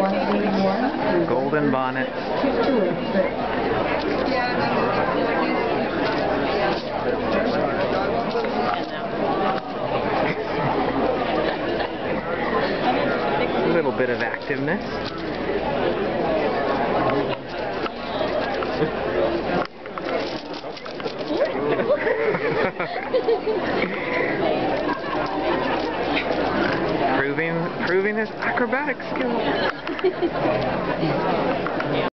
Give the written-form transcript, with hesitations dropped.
Golden bonnet. A little bit of activeness. proving his acrobatic skills.